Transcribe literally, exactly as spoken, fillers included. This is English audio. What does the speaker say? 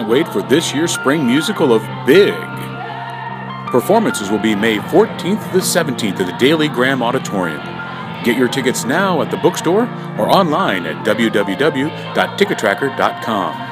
wait for this year's spring musical of Big. Performances will be May fourteenth to the seventeenth at the Daily Graham Auditorium. Get your tickets now at the bookstore or online at w w w dot ticket tracker dot com.